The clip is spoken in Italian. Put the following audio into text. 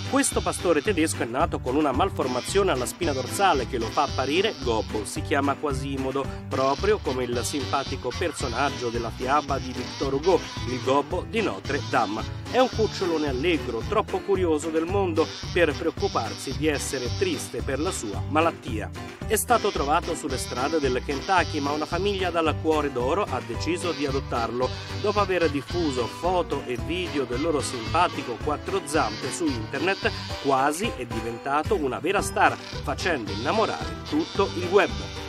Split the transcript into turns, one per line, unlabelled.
Questo pastore tedesco è nato con una malformazione alla spina dorsale che lo fa apparire gobbo. Si chiama Quasimodo, proprio come il simpatico personaggio della fiaba di Victor Hugo, il gobbo di Notre Dame. È un cucciolone allegro, troppo curioso del mondo per preoccuparsi di essere triste per la sua malattia. È stato trovato sulle strade del Kentucky, ma una famiglia dal cuore d'oro ha deciso di adottarlo. Dopo aver diffuso foto e video del loro simpatico quattro zampe su internet, Quasi è diventato una vera star, facendo innamorare tutto il web.